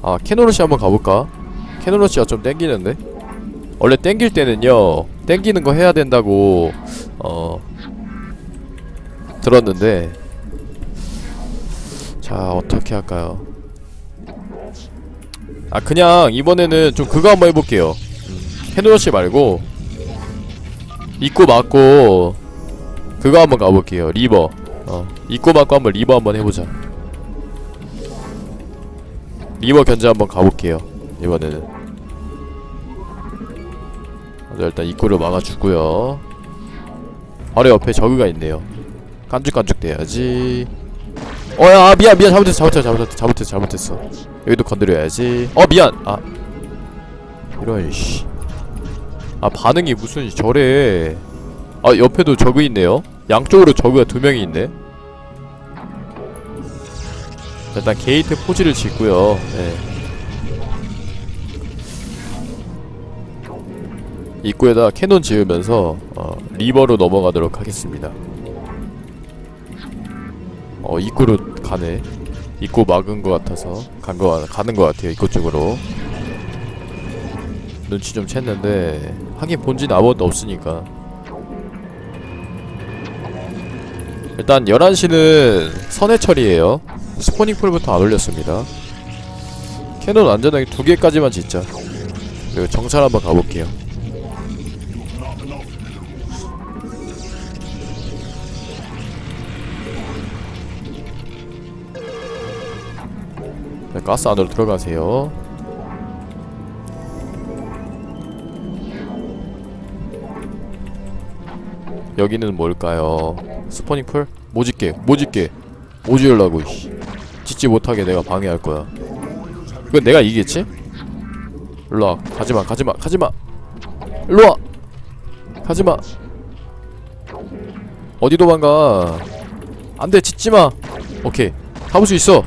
아, 캐노러시 한번 가볼까? 캐노러시가 좀 땡기는데? 원래 땡길 때는요 땡기는 거 해야 된다고 들었는데, 자 어떻게 할까요? 아, 그냥 이번에는 좀 그거 한번 해볼게요. 캐노러시 말고 입구 막고 그거 한번 가볼게요. 리버. 입구 막고 한번 리버 한번 해보자. 리버 견제 한번 가볼게요 이번에는. 일단 입구를 막아주고요. 바로 옆에 저그가 있네요. 깐죽깐죽 돼야지. 야, 미안 잘못했어. 여기도 건드려야지. 미안. 이런 씨. 반응이 무슨 저래. 옆에도 저그 있네요. 양쪽으로 저그가 2명이 있네. 일단 게이트 포지를 짓고요. 네. 입구에다 캐논 지으면서 리버로 넘어가도록 하겠습니다. 입구로 가네. 입구 막은 것 같아서 가는 것 같아요. 입구 쪽으로. 눈치 좀 챘는데 하긴 본진 아무것도 없으니까. 일단 11시는 선해 처리예요. 스포닝 풀부터 안 올렸습니다. 캐논 안전하게 2개까지만 짓자. 그리고 정찰 한번 가볼게요. 네, 가스 안으로 들어가세요. 여기는 뭘까요? 스포닝 풀? 모짓게 오지으려고 짓지 못하게 내가 방해할 거야. 이건 내가 이기겠지? 일로와. 가지마 일로와. 가지마. 어디 도망가. 안돼, 짓지마. 오케이, 잡을 수 있어.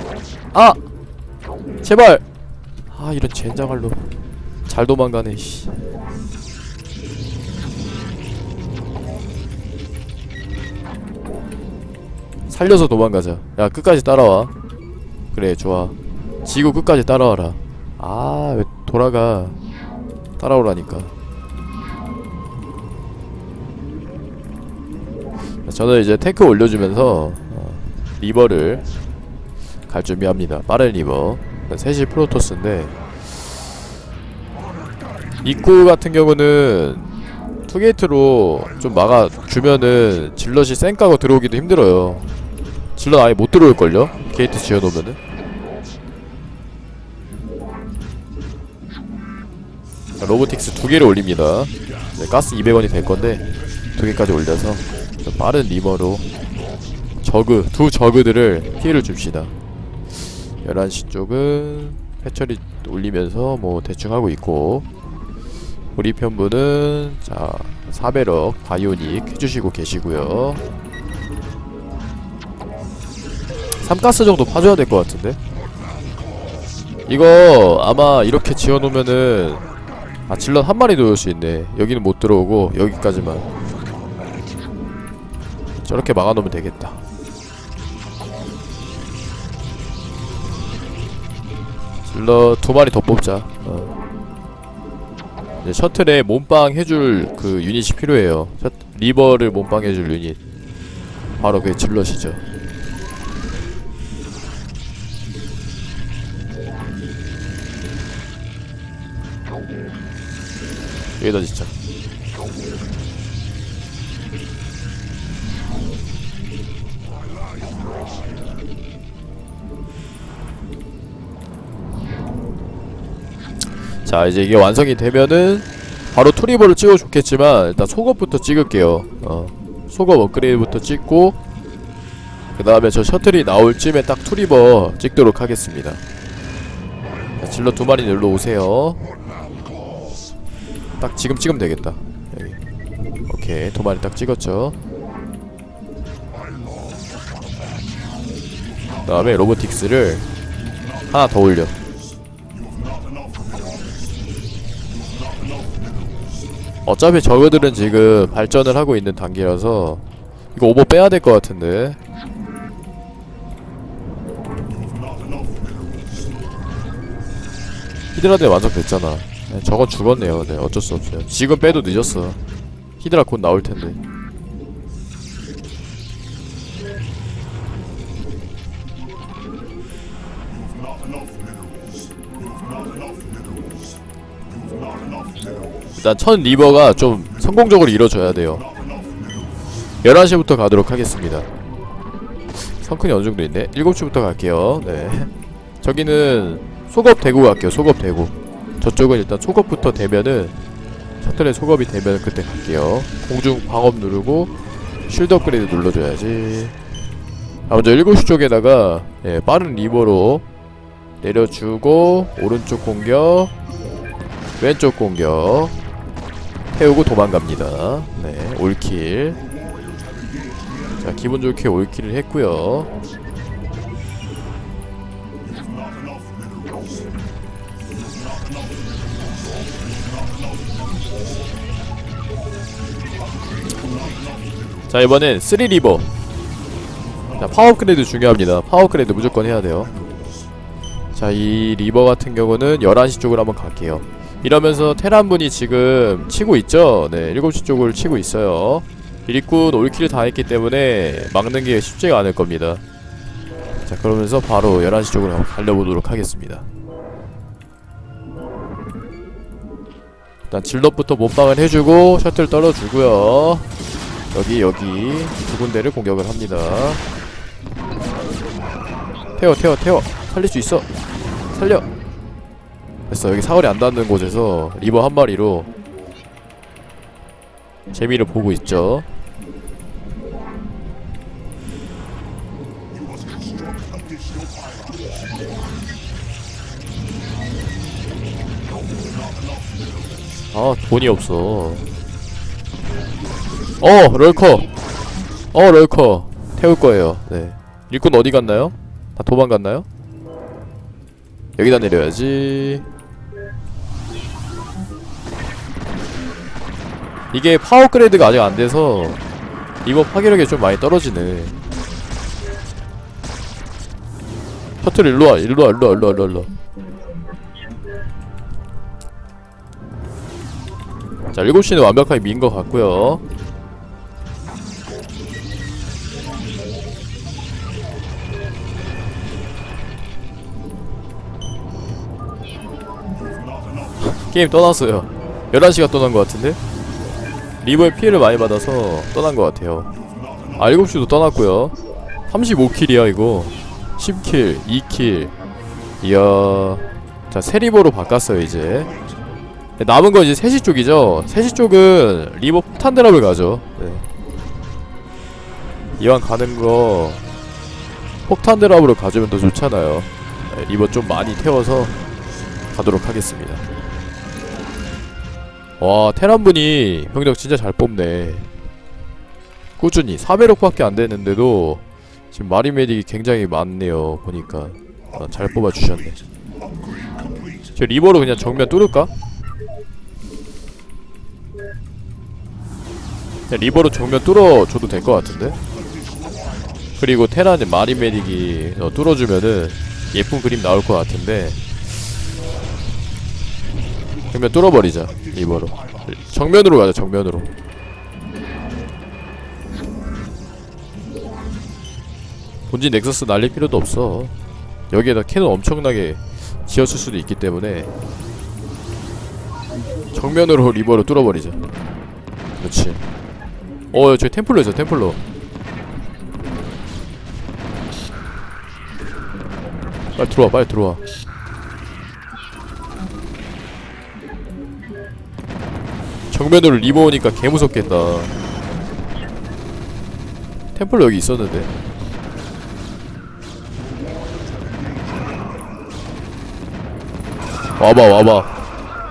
제발. 이런 젠장할로. 잘 도망가네 씨. 살려서 도망가자. 야, 끝까지 따라와. 그래, 좋아. 지구 끝까지 따라와라. 왜 돌아가. 따라오라니까. 저는 이제 탱크 올려주면서 리버를 갈 준비합니다. 빠른 리버. 3시 프로토스인데, 입구 같은 경우는 투게이트로 좀 막아주면은 질럿이 쌩 까고 들어오기도 힘들어요. 질럿 아예 못 들어올걸요? 게이트 지어놓으면은. 로보틱스 2개를 올립니다. 가스 200원이 될건데 2개까지 올려서 빠른 리버로 두 저그들을 피해를 줍시다. 11시 쪽은 해처리 올리면서 뭐 대충 하고 있고, 우리 편부는 자 4배럭 바이오닉 해주시고 계시고요. 3가스 정도 파줘야 될 것 같은데? 이거 아마 이렇게 지어놓으면은 질럿 한 마리 놓을 수 있네. 여기는 못 들어오고 여기까지만 저렇게 막아놓으면 되겠다. 질럿 2마리 더 뽑자. 이제 셔틀에 몸빵 해줄 그 유닛이 필요해요. 리버를 몸빵 해줄 유닛. 바로 그게 질럿이죠. 여기다 진짜. 자, 이제 이게 완성이 되면은 바로 투리버를 찍어 좋겠지만 일단 속업부터 찍을게요. 속업 업그레이드부터 찍고 그 다음에 저 셔틀이 나올 쯤에 딱 투리버 찍도록 하겠습니다. 자, 질럿 2마리 일로 오세요. 딱 지금 찍으면 되겠다. 여기. 오케이, 2마리 딱 찍었죠. 그 다음에 로보틱스를 하나 더 올려. 어차피 저거들은 지금 발전을 하고 있는 단계라서 이거 오버 빼야 될 것 같은데. 히드라대 완성됐잖아. 네, 저건 죽었네요. 네, 어쩔 수 없어요. 지금 빼도 늦었어. 히드라 곧 나올텐데. 일단 첫 리버가 좀 성공적으로 이뤄져야 돼요. 11시부터 가도록 하겠습니다. 성큰이 어느정도 있네. 7시부터 갈게요. 네. 저기는 속업 대구 갈게요. 속업 대구. 저쪽은 일단 속업부터 되면은 셔틀에 속업이 되면 그때 갈게요. 공중 방업 누르고 쉴드 업그레이드 눌러줘야지. 먼저 7시 쪽에다가 예, 빠른 리버로 내려주고 오른쪽 공격 왼쪽 공격 태우고 도망갑니다. 네, 올킬. 자, 기분 좋게 올킬을 했고요. 자, 이번엔 3리버. 자, 파워 업그레이드 중요합니다. 파워 업그레이드 무조건 해야 돼요. 자, 이 리버 같은 경우는 11시 쪽으로 한번 갈게요. 이러면서 테란분이 지금 치고 있죠? 네, 7시 쪽을 치고 있어요. 일꾼 올킬을 다 했기 때문에 막는 게 쉽지가 않을 겁니다. 자, 그러면서 바로 11시 쪽으로 달려보도록 하겠습니다. 일단 질럿부터 몸빵을 해주고 셔틀 떨어주고요. 여기 두 군데를 공격을 합니다. 태워 살릴 수 있어. 살려. 됐어. 여기 사거리 안 닿는 곳에서 리버 한 마리로 재미를 보고 있죠. 아, 돈이 없어. 럴커 태울 거예요. 네. 일꾼 어디 갔나요? 다 도망갔나요? 여기다 내려야지. 이게 파워 업그레이드가 아직 안 돼서 리버 파괴력이 좀 많이 떨어지네. 셔틀 일로와. 자, 7시는 완벽하게 민 것 같고요. 게임 떠났어요. 11시가 떠난 것 같은데? 리버에 피해를 많이 받아서 떠난 것 같아요. 7시도 떠났고요. 35킬이야 이거. 10킬, 2킬. 이야. 자, 새 리버로 바꿨어요 이제. 남은 건 이제 3시 쪽이죠. 3시 쪽은 리버 폭탄 드랍을 가죠. 네. 이왕 가는 거 폭탄 드랍으로 가주면 더 좋잖아요. 네, 리버 좀 많이 태워서 가도록 하겠습니다. 와, 테란분이 병력 진짜 잘 뽑네. 꾸준히 4배럭밖에 안 되는데도 지금 마리메딕이 굉장히 많네요. 보니까 잘 뽑아주셨네. 저 리버로 그냥 정면 뚫을까? 그냥 리버로 정면 뚫어줘도 될 것 같은데? 그리고 테란의 마리메딕이 뚫어주면은 예쁜 그림 나올 것 같은데 정면 뚫어버리자. 리버로 정면으로 가자. 정면으로. 본진 넥서스 날릴 필요도 없어. 여기에다 캐논 엄청나게 지었을 수도 있기 때문에 정면으로 리버로 뚫어버리자. 그렇지. 저기 템플러 있어. 템플러. 빨리 들어와. 정면으로 리버 오니까 개무섭겠다. 템플러 여기 있었는데. 와봐.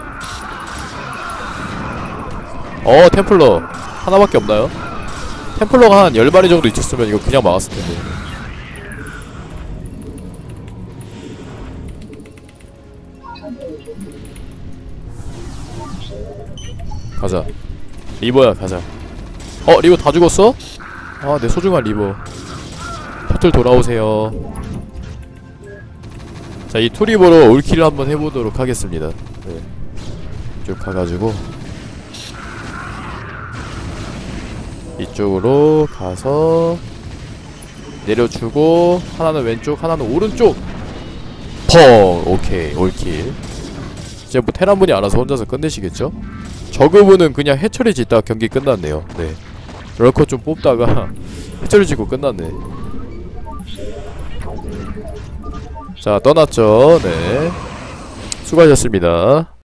템플러 하나밖에 없나요? 템플러가 한 10마리 정도 있었으면 이거 그냥 막았을텐데. 가자. 리버야, 가자. 리버 다 죽었어? 아, 내 소중한 리버. 셔틀 돌아오세요. 자, 자, 이 투리버로 올킬을 한번 해보도록 하겠습니다. 네. 쭉 가가지고 이쪽으로 가서 내려주고, 하나는 왼쪽 하나는 오른쪽. 펑! 오케이, 올킬. 이제 뭐 테란분이 알아서 혼자서 끝내시겠죠? 저그분은 그냥 해처리 짓다가 경기 끝났네요. 네, 럴커 좀 뽑다가 해처리 짓고 끝났네. 자, 떠났죠. 네, 수고하셨습니다.